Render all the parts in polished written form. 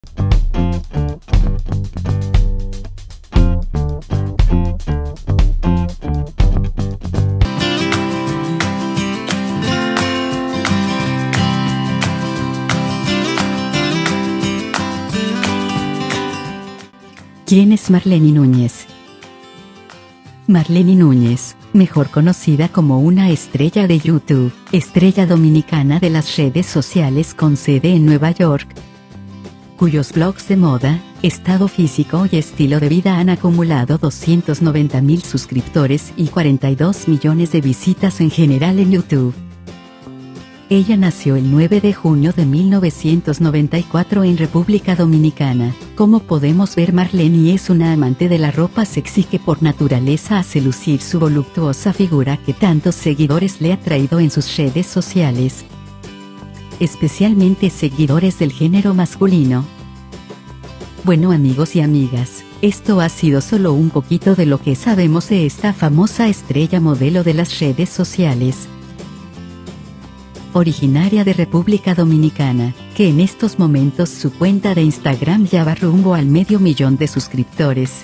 ¿Quién es Marleny Núñez? Marleny Núñez, mejor conocida como una estrella de YouTube, estrella dominicana de las redes sociales con sede en Nueva York, cuyos blogs de moda, estado físico y estilo de vida han acumulado 290.000 suscriptores y 42 millones de visitas en general en YouTube. Ella nació el 9 de junio de 1994 en República Dominicana. Como podemos ver, Marleny es una amante de la ropa sexy que por naturaleza hace lucir su voluptuosa figura que tantos seguidores le ha traído en sus redes sociales, especialmente seguidores del género masculino. Bueno amigos y amigas, esto ha sido solo un poquito de lo que sabemos de esta famosa estrella modelo de las redes sociales, originaria de República Dominicana, que en estos momentos su cuenta de Instagram ya va rumbo al 500.000 de suscriptores.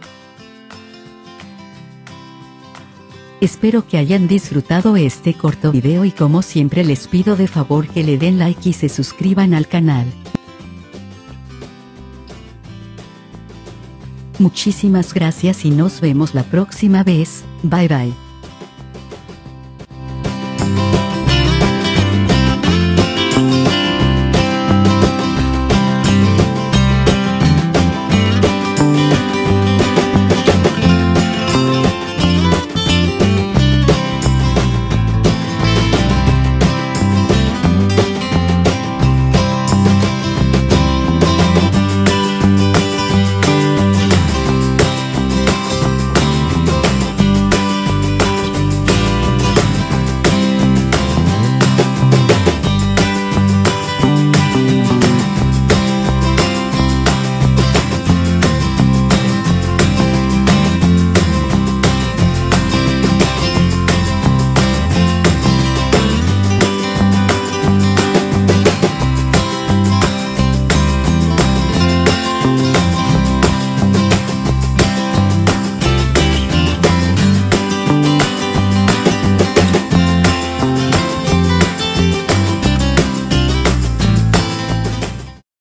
Espero que hayan disfrutado este corto video y como siempre les pido de favor que le den like y se suscriban al canal. Muchísimas gracias y nos vemos la próxima vez, bye bye.